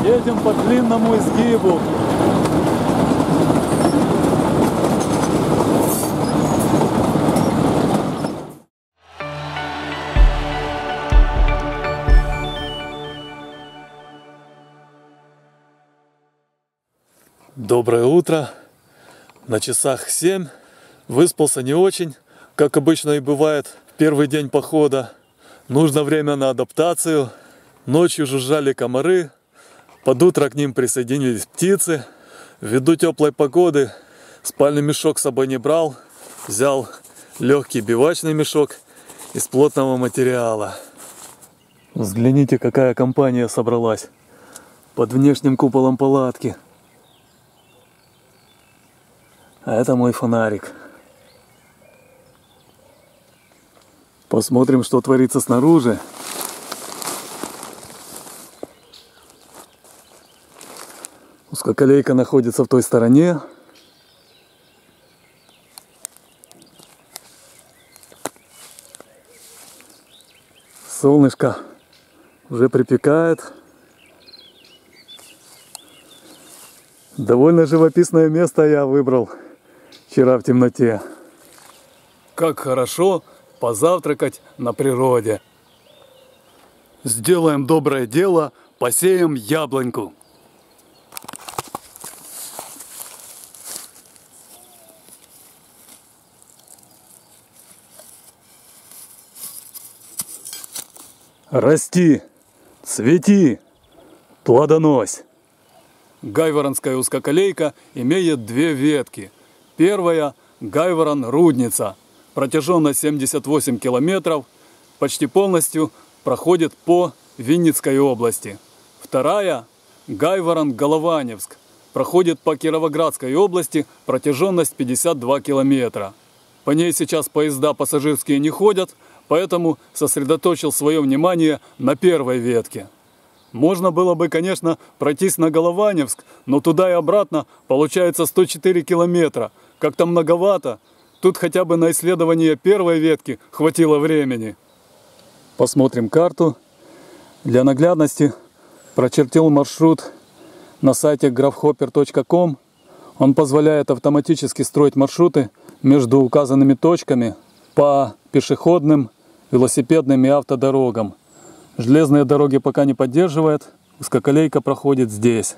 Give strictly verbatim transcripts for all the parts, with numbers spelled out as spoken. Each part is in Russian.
Едем по длинному изгибу. Доброе утро. На часах семь. Выспался не очень, как обычно и бывает в первый день похода. Нужно время на адаптацию. Ночью жужжали комары. Под утро к ним присоединились птицы. Ввиду теплой погоды спальный мешок с собой не брал. Взял легкий бивачный мешок из плотного материала. Взгляните, какая компания собралась под внешним куполом палатки. А это мой фонарик. Посмотрим, что творится снаружи. Узкоколейка находится в той стороне. Солнышко уже припекает. Довольно живописное место я выбрал вчера в темноте. Как хорошо позавтракать на природе. Сделаем доброе дело, посеем яблоньку. Расти, цвети, плодонось. Гайворонская узкоколейка имеет две ветки. Первая – Гайворон-Рудница. Протяженность семьдесят восемь километров, почти полностью проходит по Винницкой области. Вторая – Гайворон-Голованевск. Проходит по Кировоградской области, протяженность пятьдесят два километра. По ней сейчас поезда пассажирские не ходят, поэтому сосредоточил свое внимание на первой ветке. Можно было бы, конечно, пройтись на Голованевск, но туда и обратно получается сто четыре километра. Как-то многовато. Тут хотя бы на исследование первой ветки хватило времени. Посмотрим карту. Для наглядности прочертил маршрут на сайте графхоппер точка ком. Он позволяет автоматически строить маршруты между указанными точками по пешеходным, велосипедным и автодорогам. Железные дороги пока не поддерживает, узкоколейка проходит здесь.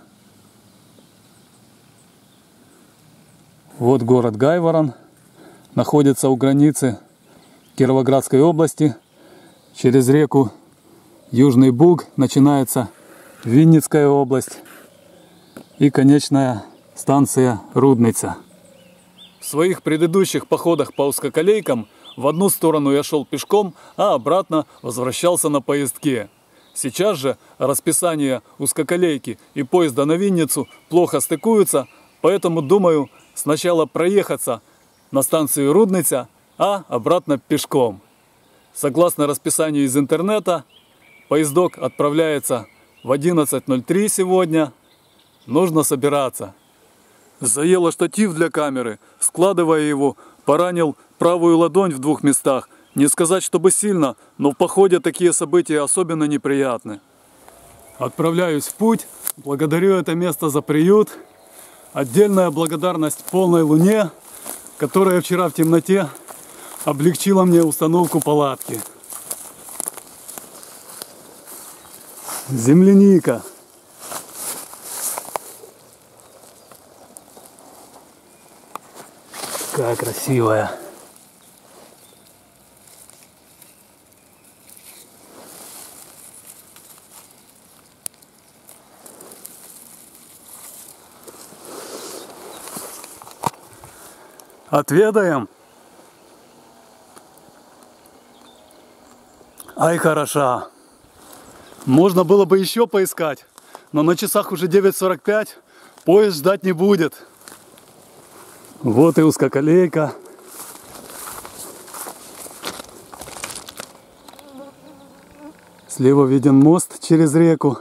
Вот город Гайворон, находится у границы Кировоградской области. Через реку Южный Буг начинается Винницкая область и конечная станция Рудница. В своих предыдущих походах по узкоколейкам в одну сторону я шел пешком, а обратно возвращался на поездке. Сейчас же расписание узкоколейки и поезда на Винницу плохо стыкуются, поэтому думаю сначала проехаться на станцию Рудниця, а обратно пешком. Согласно расписанию из интернета, поездок отправляется в одиннадцать ноль три сегодня. Нужно собираться. Заело штатив для камеры, складывая его, поранил правую ладонь в двух местах. Не сказать, чтобы сильно, но в походе такие события особенно неприятны. Отправляюсь в путь. Благодарю это место за приют. Отдельная благодарность полной луне, которая вчера в темноте облегчила мне установку палатки. Земляника. Какая красивая. Отведаем. Ай, хороша. Можно было бы еще поискать, но на часах уже девять сорок пять, поезд ждать не будет. Вот и узкоколейка. Слева виден мост через реку.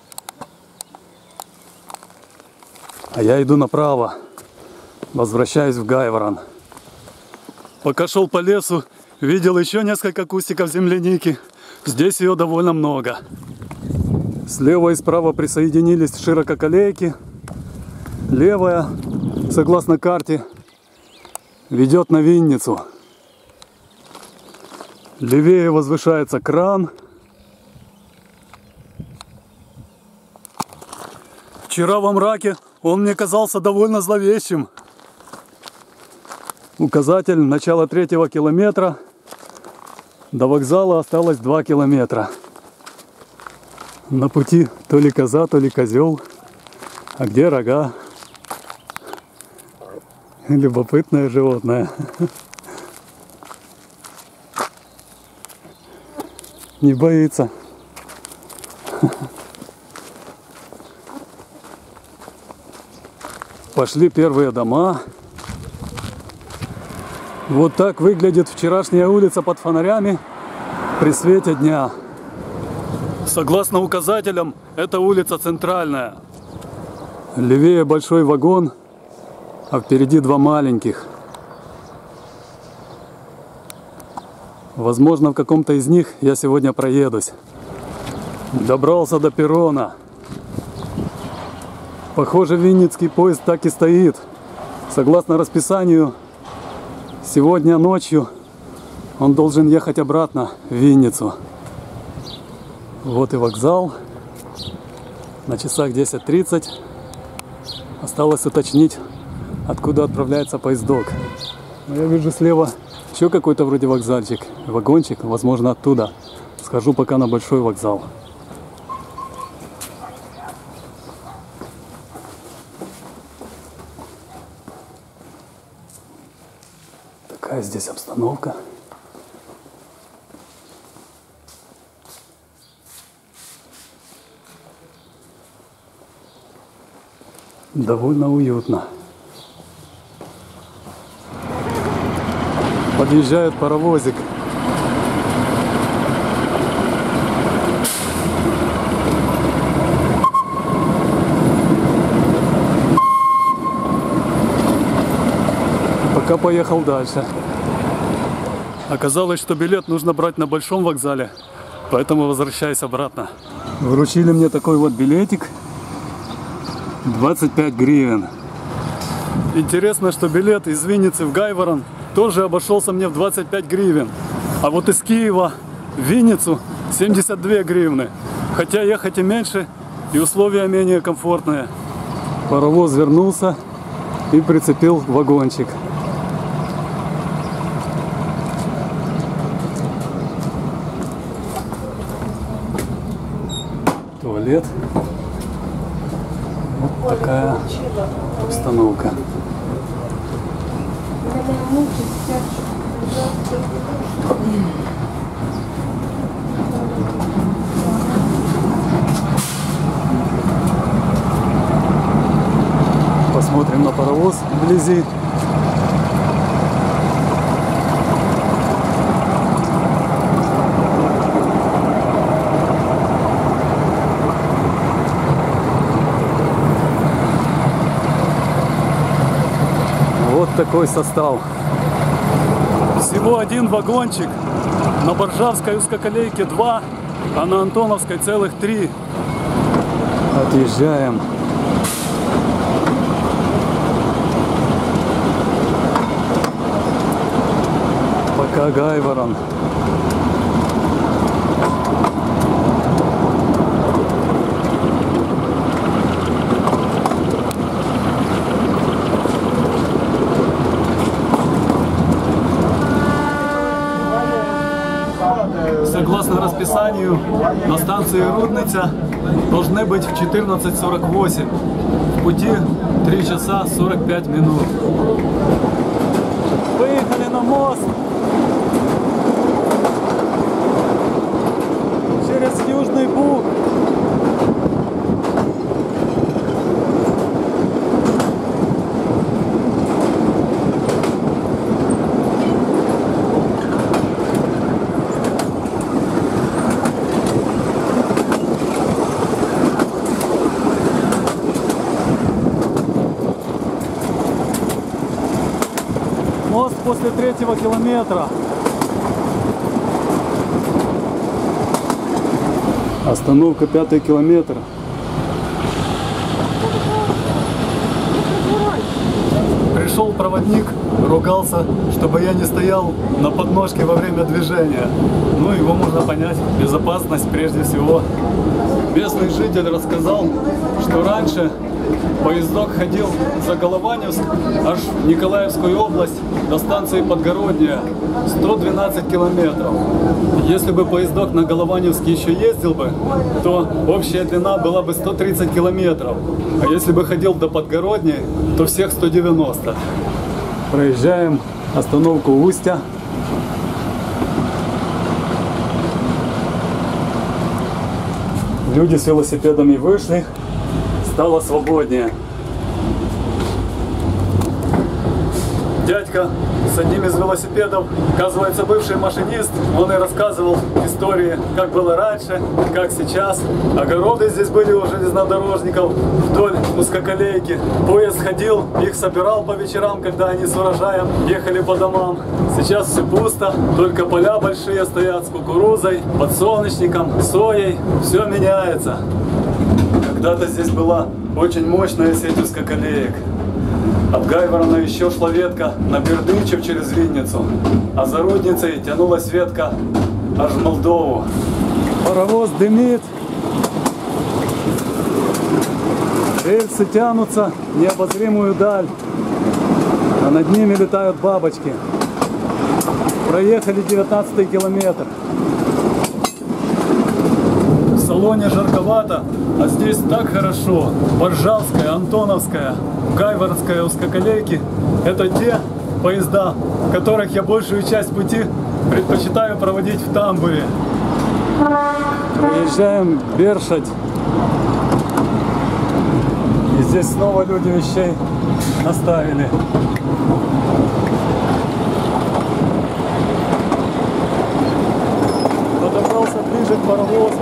А я иду направо. Возвращаюсь в Гайворон. Пока шел по лесу, видел еще несколько кустиков земляники. Здесь ее довольно много. Слева и справа присоединились ширококолейки. Левая, согласно карте, ведет на Винницу. Левее возвышается кран. Вчера во мраке он мне казался довольно зловещим. Указатель начала третьего километра. До вокзала осталось два километра. На пути то ли коза, то ли козел. А где рога? Любопытное животное. Не боится. Пошли первые дома. Вот так выглядит вчерашняя улица под фонарями при свете дня. Согласно указателям, это улица центральная. Левее большой вагон, а впереди два маленьких. Возможно, в каком-то из них я сегодня проедусь. Добрался до перрона. Похоже, винницкий поезд так и стоит. Согласно расписанию, сегодня ночью он должен ехать обратно в Винницу. Вот и вокзал. На часах десять тридцать. Осталось уточнить, откуда отправляется поездок. Но я вижу слева еще какой-то вроде вокзальчик, вагончик, возможно, оттуда. Схожу пока на большой вокзал. Такая здесь обстановка. Довольно уютно. Подъезжает паровозик. Пока поехал дальше. Оказалось, что билет нужно брать на большом вокзале, поэтому возвращаюсь обратно. Вручили мне такой вот билетик. двадцать пять гривен. Интересно, что билет из Винницы в Гайворон тоже обошелся мне в двадцать пять гривен. А вот из Киева в Винницу семьдесят две гривны. Хотя ехать и меньше, и условия менее комфортные. Паровоз вернулся и прицепил вагончик. Туалет. Вот такая обстановка. Посмотрим на паровоз вблизи. Вот такой состав. Всего один вагончик. На Боржавской узкоколейке два, а на Антоновской целых три. Отъезжаем. Пока Гайворон. Согласно расписанию, на станции Рудниця должны быть в четырнадцать сорок восемь. В пути три часа сорок пять минут. Выехали на мост через Южный Буг. Мост после третьего километра. Остановка пятый километр. Пришел проводник, ругался, чтобы я не стоял на подножке во время движения. Ну, его можно понять, безопасность прежде всего. Местный житель рассказал, что раньше поездок ходил за Голованевск аж в Николаевскую область до станции Подгородняя, сто двенадцать километров. Если бы поездок на Голованевск еще ездил бы, то общая длина была бы сто тридцать километров. А если бы ходил до Подгородней, то всех сто девяносто. Проезжаем остановку Устья. Люди с велосипедами вышли, стало свободнее. Дядька с одним из велосипедов, оказывается, бывший машинист, он и рассказывал истории, как было раньше, как сейчас. Огороды здесь были у железнодорожников вдоль узкоколейки. Поезд ходил, их собирал по вечерам, когда они с урожаем ехали по домам. Сейчас все пусто, только поля большие стоят с кукурузой, подсолнечником, соей. Все меняется. Когда-то здесь была очень мощная сеть узкоколеек. От Гайворона еще шла ветка на Бердычев через Винницу, а за Рудницей тянулась ветка аж в Молдову. Паровоз дымит, рельсы тянутся в необозримую даль, а над ними летают бабочки. Проехали девятнадцатый километр. В салоне жарковато, а здесь так хорошо. Боржавская, Антоновская, Гайворонская узкоколейки – это те поезда, в которых я большую часть пути предпочитаю проводить в Тамбове. Приезжаем в Бершадь. И здесь снова люди вещей оставили. Подобрался ближе к паровозу.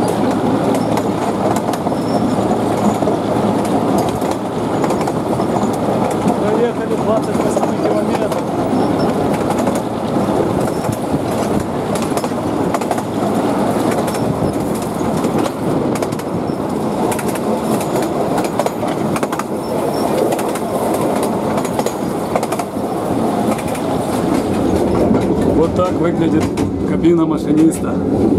Проехали двадцать восемь километров. Вот так выглядит кабина машиниста.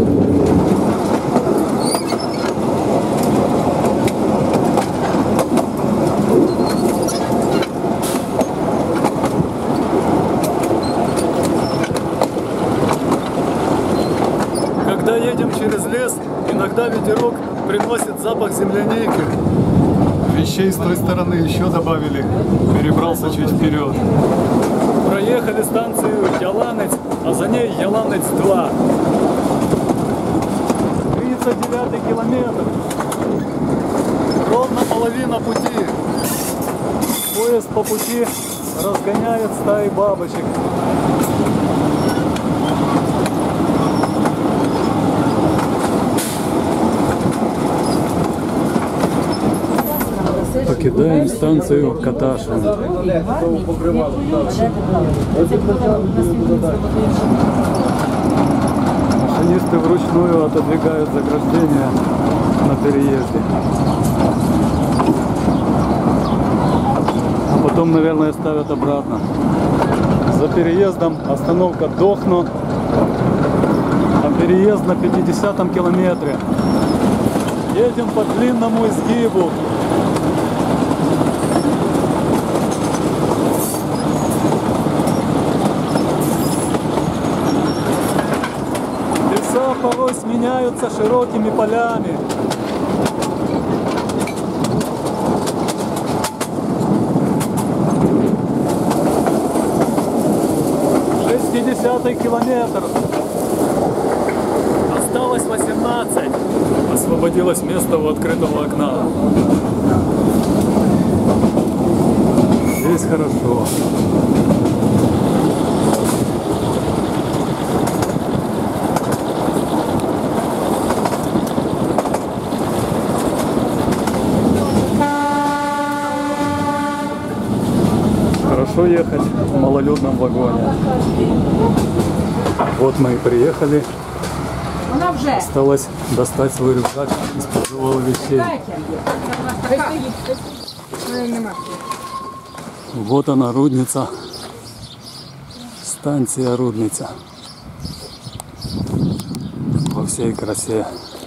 Когда едем через лес, иногда ветерок приносит запах земляники. Вещей с той стороны еще добавили, перебрался чуть вперед. Проехали станцию Яланец, а за ней Яланец два. тридцать девятый километр. Ровно половина пути. Поезд по пути разгоняет стаи бабочек. Покидаем станцию Каташина. Машинисты вручную отодвигают заграждения на переезде. А потом, наверное, ставят обратно. За переездом остановка Дохно, а переезд на пятидесятом километре. Едем по длинному изгибу. Леса порой сменяются широкими полями. шестидесятый километр. Осталось восемнадцать. Освободилось место у открытого окна. Здесь хорошо. Хорошо ехать в малолюдном вагоне. Вот мы и приехали Уже. Осталось достать свой рюкзак из пожилого вещей. Вот она, Рудница. Станция Рудница. Во всей красе.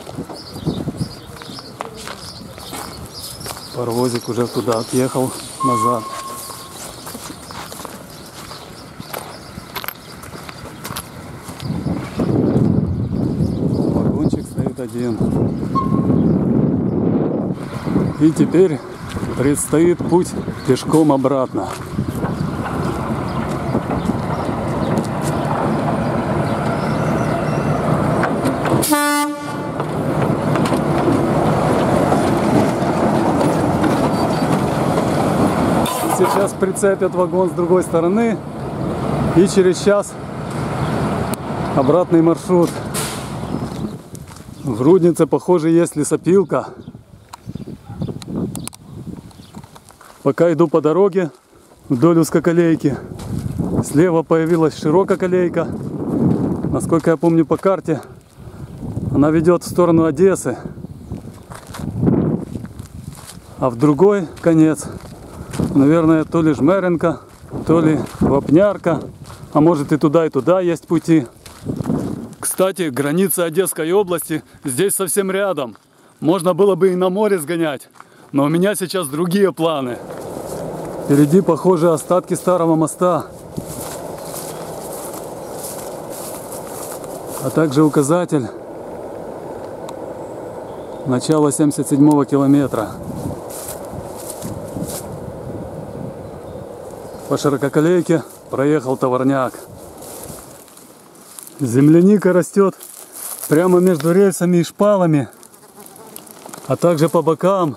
Паровозик уже туда отъехал назад. Вагончик стоит один. И теперь предстоит путь пешком обратно. Сейчас прицепят вагон с другой стороны, и через час обратный маршрут. В Руднице, похоже, есть лесопилка. Пока иду по дороге вдоль узкоколейки, слева появилась ширококолейка. Насколько я помню по карте, она ведет в сторону Одессы. А в другой конец, наверное, то ли Жмеренко, то ли Вапнярка, а может и туда, и туда есть пути. Кстати, граница Одесской области здесь совсем рядом. Можно было бы и на море сгонять, но у меня сейчас другие планы. Впереди, похоже, остатки старого моста, а также указатель начала семьдесят седьмого километра. По ширококолейке проехал товарняк. Земляника растет прямо между рельсами и шпалами, а также по бокам.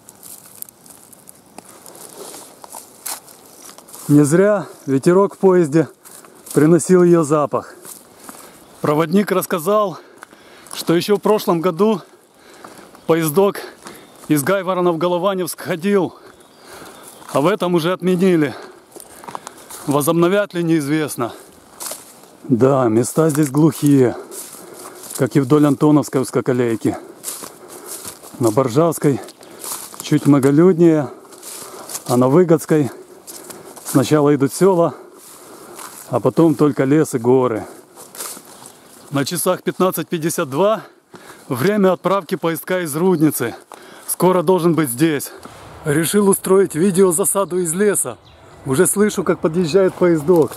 Не зря ветерок в поезде приносил ее запах. Проводник рассказал, что еще в прошлом году поездок из Гайворона в Голованевск ходил, а в этом уже отменили. Возобновят ли, неизвестно. Да, места здесь глухие, как и вдоль Антоновской узкоколейки. На Боржавской чуть многолюднее, а на Выгодской сначала идут села, а потом только лес и горы. На часах пятнадцать пятьдесят два время отправки поездка из Рудницы. Скоро должен быть здесь. Решил устроить видеозасаду из леса. Уже слышу, как подъезжает поездок.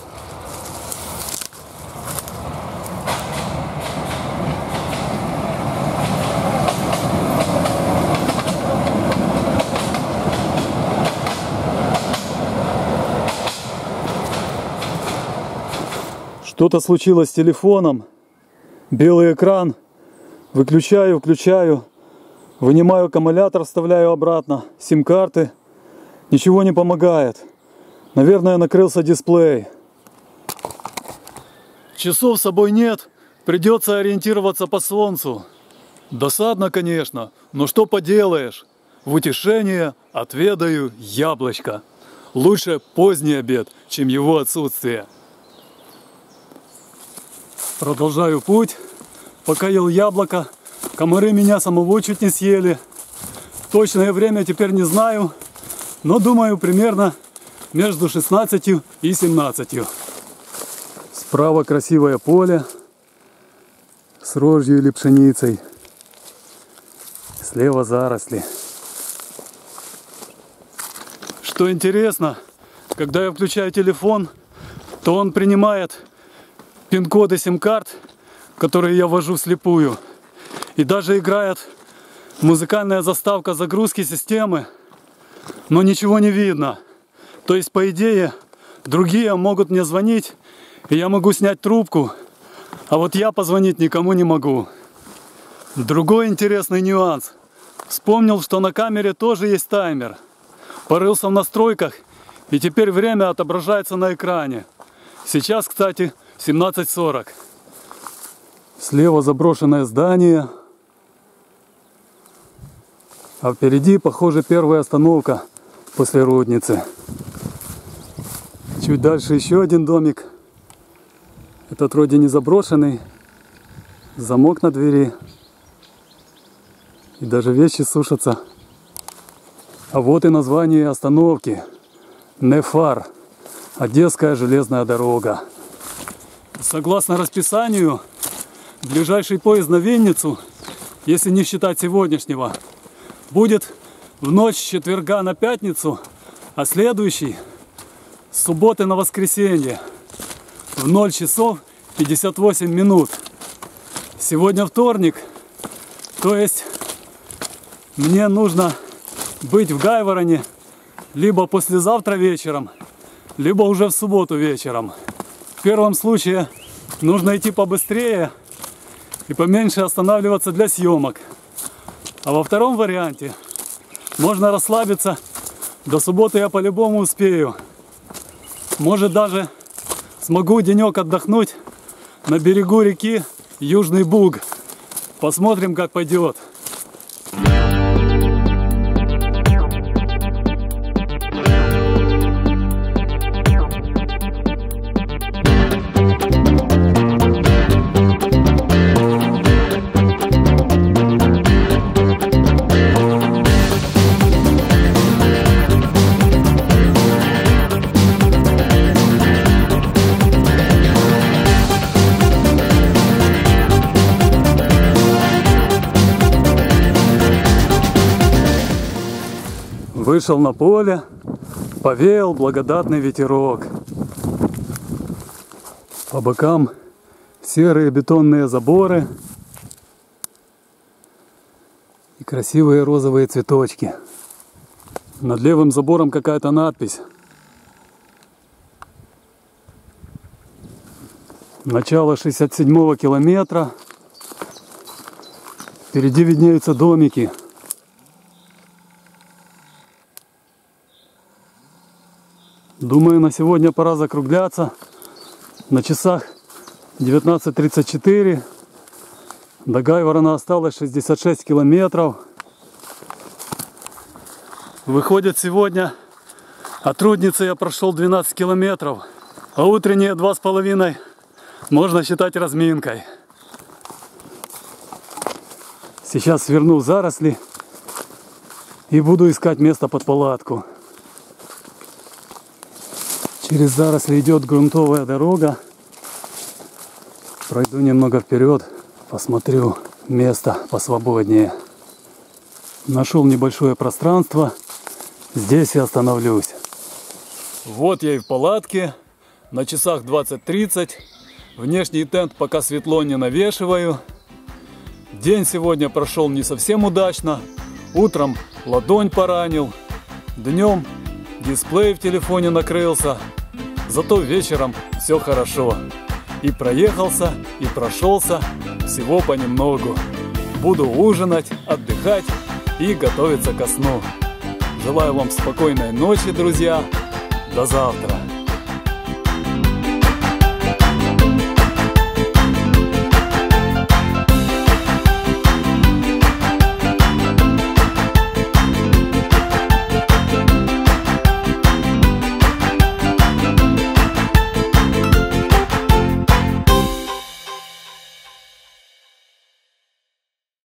Что-то случилось с телефоном. Белый экран. Выключаю, включаю. Вынимаю аккумулятор, вставляю обратно. Сим-карты. Ничего не помогает. Наверное, накрылся дисплей. Часов с собой нет. Придется ориентироваться по солнцу. Досадно, конечно, но что поделаешь. В утешение отведаю яблочко. Лучше поздний обед, чем его отсутствие. Продолжаю путь. Пока ел яблоко, комары меня самого чуть не съели. Точное время теперь не знаю, но думаю, примерно между шестнадцатью и семнадцатью. Справа красивое поле с рожью или пшеницей. Слева заросли. Что интересно, когда я включаю телефон, то он принимает пин-коды сим-карт, которые я ввожу вслепую. И даже играет музыкальная заставка загрузки системы, но ничего не видно. То есть, по идее, другие могут мне звонить, и я могу снять трубку, а вот я позвонить никому не могу. Другой интересный нюанс. Вспомнил, что на камере тоже есть таймер. Порылся в настройках, и теперь время отображается на экране. Сейчас, кстати, семнадцать сорок. Слева заброшенное здание. А впереди, похоже, первая остановка после Рудницы. Чуть дальше еще один домик. Этот вроде не заброшенный. Замок на двери. И даже вещи сушатся. А вот и название остановки. Нефар. Одесская железная дорога. Согласно расписанию, ближайший поезд на Винницу, если не считать сегодняшнего, будет в ночь с четверга на пятницу, а следующий с субботы на воскресенье в ноль часов пятьдесят восемь минут. Сегодня вторник, то есть мне нужно быть в Гайвороне либо послезавтра вечером, либо уже в субботу вечером. В первом случае нужно идти побыстрее и поменьше останавливаться для съемок. А во втором варианте можно расслабиться. До субботы я по-любому успею. Может, даже смогу денек отдохнуть на берегу реки Южный Буг. Посмотрим, как пойдет. Вышел на поле, повеял благодатный ветерок. По бокам серые бетонные заборы и красивые розовые цветочки. Над левым забором какая-то надпись. Начало шестьдесят седьмого километра. Впереди виднеются домики. Думаю, на сегодня пора закругляться. На часах девятнадцать тридцать четыре. До Гайворона осталось шестьдесят шесть километров. Выходит, сегодня от Рудницы я прошел двенадцать километров, а утренние два с половиной можно считать разминкой. Сейчас сверну в заросли и буду искать место под палатку. Через заросли идет грунтовая дорога. Пройду немного вперед, посмотрю место посвободнее. Нашел небольшое пространство. Здесь я остановлюсь. Вот я и в палатке. На часах двадцать тридцать. Внешний тент пока светло не навешиваю. День сегодня прошел не совсем удачно. Утром ладонь поранил. Днем дисплей в телефоне накрылся. Зато вечером все хорошо. И проехался, и прошелся, всего понемногу. Буду ужинать, отдыхать и готовиться ко сну. Желаю вам спокойной ночи, друзья. До завтра.